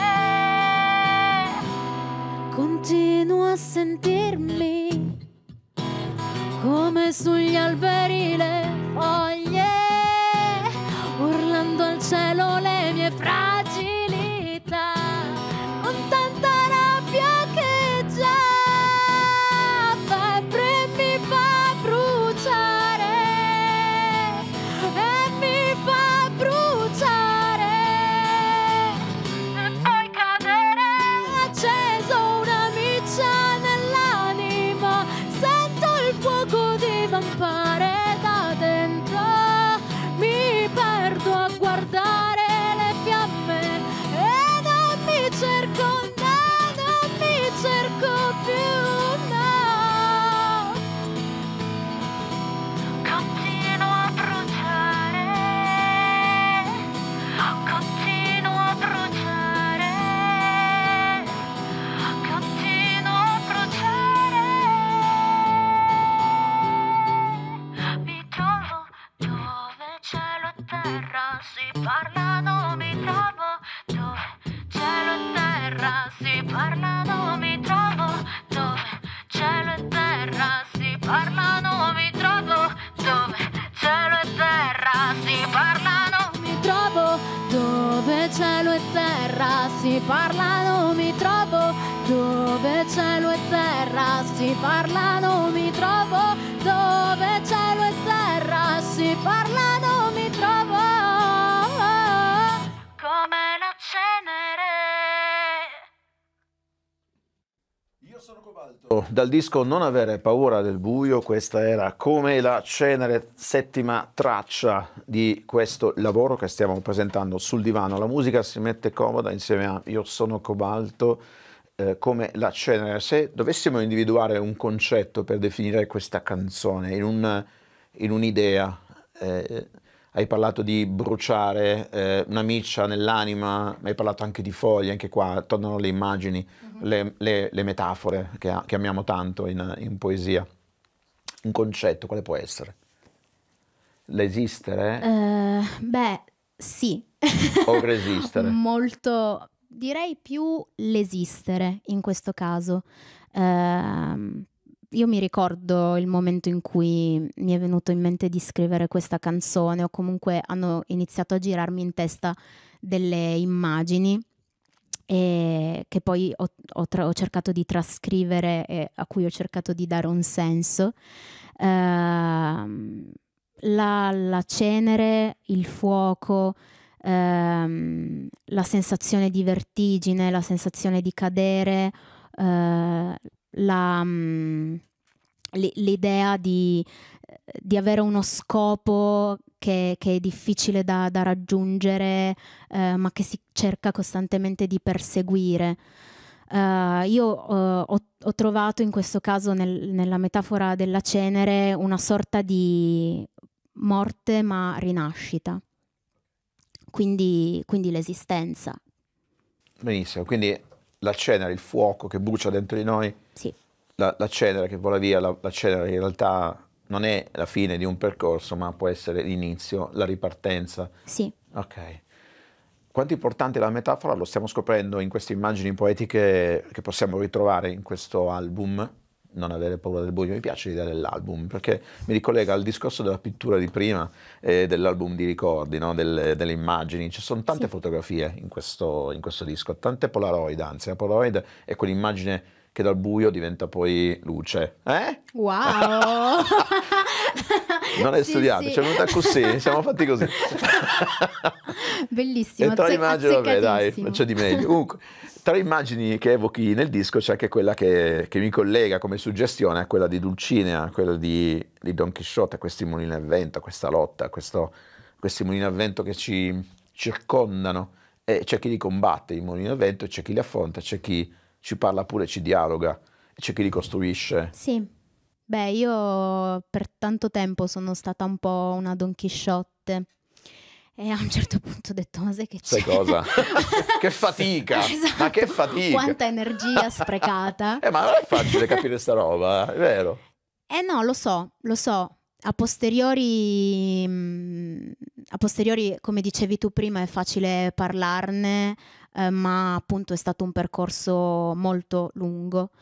continuo a sentirmi come sugli alberi le foglie, urlando al cielo le mie fragilità, con tanta rabbia che già febbre mi fa bruciare e mi fa bruciare e poi cadere. Acceso una miccia nell'anima, sento il fuoco divampare da dentro, mi perdo a guardare le fiamme e non mi cerco, no, non mi cerco più, no. Continuo a bruciare, continuo a bruciare, continuo a bruciare. Mi trovo dove cielo e terra si parlano, mi trovo dove cielo e terra si parlano, mi trovo dove cielo e terra si parlano, mi trovo dove cielo e terra si parlano, mi trovo dove cielo e terra si parlano, mi trovo dove cielo e terra si parlano, mi trovo dove cielo e terra si parlano, mi trovo come la cenere. Io sono Cobalto. Dal disco Non avere paura del buio, questa era Come la cenere, settima traccia di questo lavoro che stiamo presentando sul divano. La musica si mette comoda insieme a Io sono Cobalto. come la cenere. Se dovessimo individuare un concetto per definire questa canzone in un'idea, hai parlato di bruciare una miccia nell'anima, ma hai parlato anche di foglie, anche qua tornano le immagini, le metafore che amiamo tanto in poesia. Un concetto, quale può essere? L'esistere? Beh, sì. O resistere? Molto, direi più l'esistere in questo caso. Io mi ricordo il momento in cui mi è venuto in mente di scrivere questa canzone, o comunque hanno iniziato a girarmi in testa delle immagini che poi ho cercato di trascrivere e a cui ho cercato di dare un senso. La cenere, il fuoco, la sensazione di vertigine, la sensazione di cadere, l'idea di avere uno scopo che è difficile da raggiungere, ma che si cerca costantemente di perseguire. Io ho trovato in questo caso nella metafora della cenere una sorta di morte ma rinascita, quindi l'esistenza. Benissimo, quindi la cenere, il fuoco che brucia dentro di noi, Sì. la cenere che vola via, la cenere in realtà non è la fine di un percorso, ma può essere l'inizio, la ripartenza. Sì. Ok. Quanto è importante la metafora lo stiamo scoprendo in queste immagini poetiche che possiamo ritrovare in questo album, Non avere paura del buio. Mi piace l'idea dell'album perché mi ricollega al discorso della pittura di prima e dell'album di ricordi, no? delle immagini. Ci sono tante fotografie in questo disco, tante Polaroid, anzi la Polaroid è quell'immagine che dal buio diventa poi luce. Wow! Non è studiato, ci è venuta così, siamo fatti così. Bellissimo, E tra le immagini, vabbè, dai, azzeccatissimo. c'è di meglio. Comunque, tra le immagini che evochi nel disco c'è anche quella che mi collega come suggestione a quella di Dulcinea, quella di Don Chisciotte, a questi mulini a vento, a questa lotta, questi mulini a vento che ci circondano. E c'è chi li combatte, i mulini a vento, e c'è chi li affronta, c'è chi ci parla pure, ci dialoga, e c'è chi li costruisce. Sì. Beh, io per tanto tempo sono stata un po' una Don Chisciotte e a un certo punto ho detto, ma sai che c'è? Sai cosa? Che fatica! Esatto. Ma che fatica! Quanta energia sprecata! Ma non è facile capire sta roba, è vero? No, lo so. A posteriori, come dicevi tu prima, è facile parlarne, ma appunto è stato un percorso molto lungo.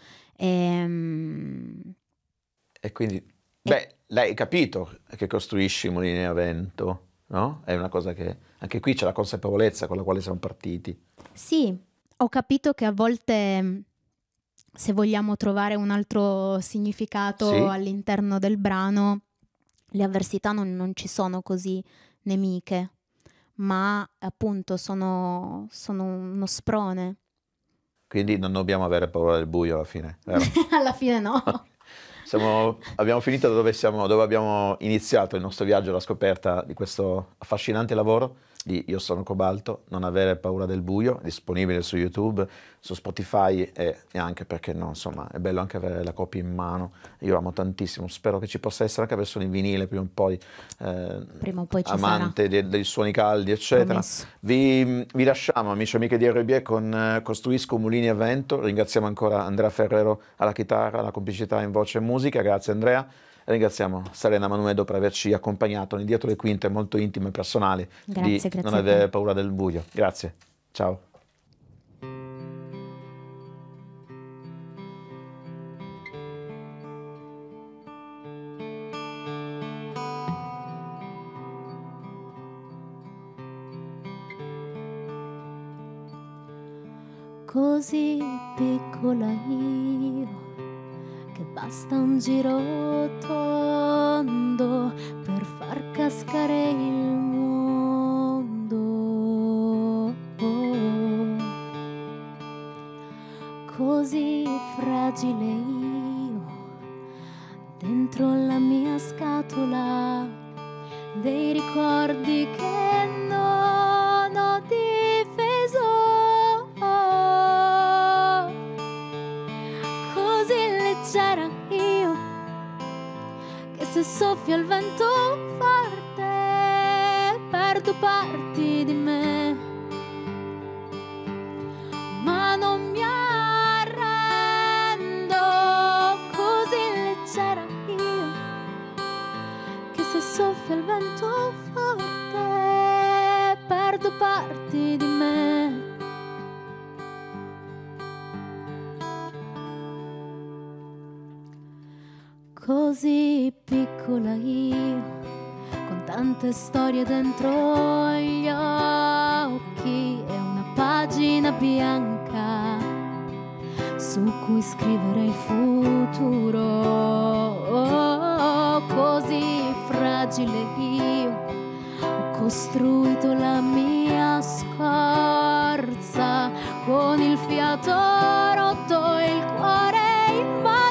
E quindi, beh, l'hai capito che costruisci mulini a vento, no? È una cosa che, anche qui c'è la consapevolezza con la quale siamo partiti. Sì, ho capito che a volte, se vogliamo trovare un altro significato Sì. all'interno del brano, le avversità non ci sono così nemiche, ma appunto sono uno sprone. Quindi non dobbiamo avere paura del buio alla fine, vero? Alla fine no. Abbiamo finito dove abbiamo iniziato il nostro viaggio alla scoperta di questo affascinante lavoro di Io sono Cobalto, Non avere paura del buio, disponibile su YouTube, su Spotify e anche, perché no, insomma, è bello anche avere la copia in mano. Io amo tantissimo, spero che ci possa essere anche la versione in vinile prima o poi, Prima o poi ci amante dei suoni caldi, eccetera. Promesso. Vi lasciamo, amici e amiche di RBE, con Costruisco mulini a vento. Ringraziamo ancora Andrea Ferrero alla chitarra, alla complicità in voce e musica. Grazie Andrea. E ringraziamo Serena Manuedo per averci accompagnato nel dietro le quinte molto intimo e personali Grazie di a Non te. avere paura del buio. Grazie. Ciao. Così piccola io, che basta un giro tondo per far cascare il mondo. Così fragile io, dentro la mia scatola dei ricordi che non ho difeso. se soffia il vento forte perdo parti di me, ma non mi arrendo, così leggera io, che se soffia il vento forte perdo parti di me. Così piccola io, con tante storie dentro gli occhi e una pagina bianca su cui scrivere il futuro. Così fragile io, ho costruito la mia scorza con il fiato rotto e il cuore in mano.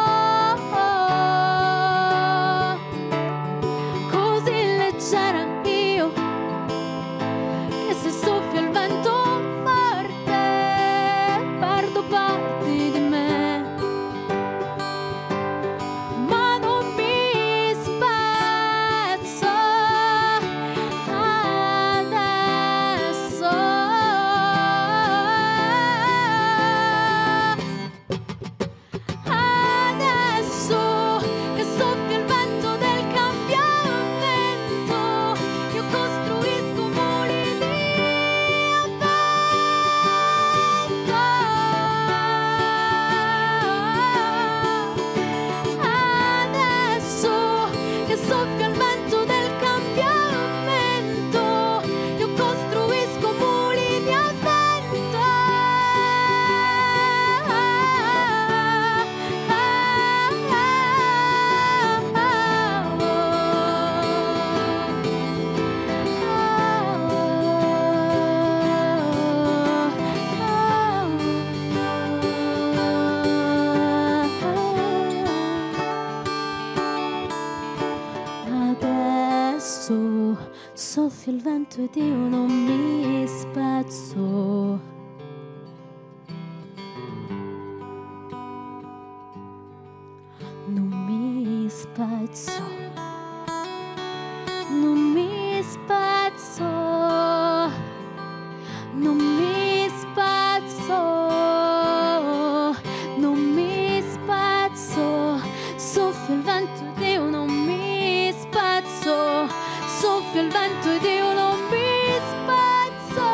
Soffia il vento ed io non mi spezzo. Non mi spezzo. Non mi spezzo. Non mi spezzo. Non mi spezzo. Soffia il vento ed io non mi spezzo. Soffia il vento ed io non mi spezzo,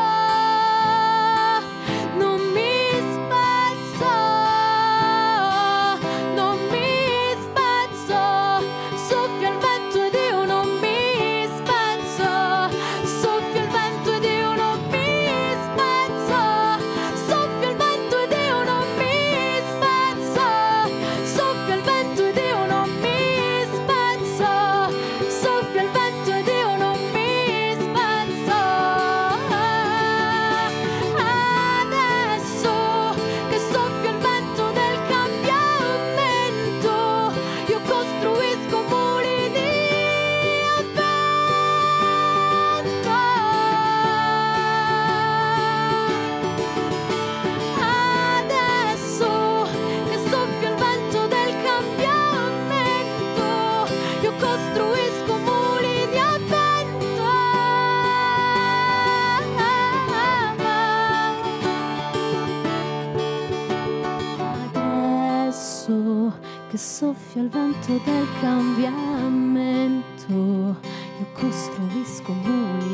non mi spezzo, non mi spezzo. Soffia il vento ed io non mi spezzo, soffia il vento ed io non mi spezzo, soffia il vento ed io non mi spezzo, soffia il vento ed io non mi spezzo, soffia il vento ed io non mi spezzo. Adesso che soffia il vento del cambiamento, io costruisco muri di avvento. Adesso che soffia il vento del cambiamento, io costruisco muri di avvento. Adesso che soffia il vento del cambiamento, io costruisco muri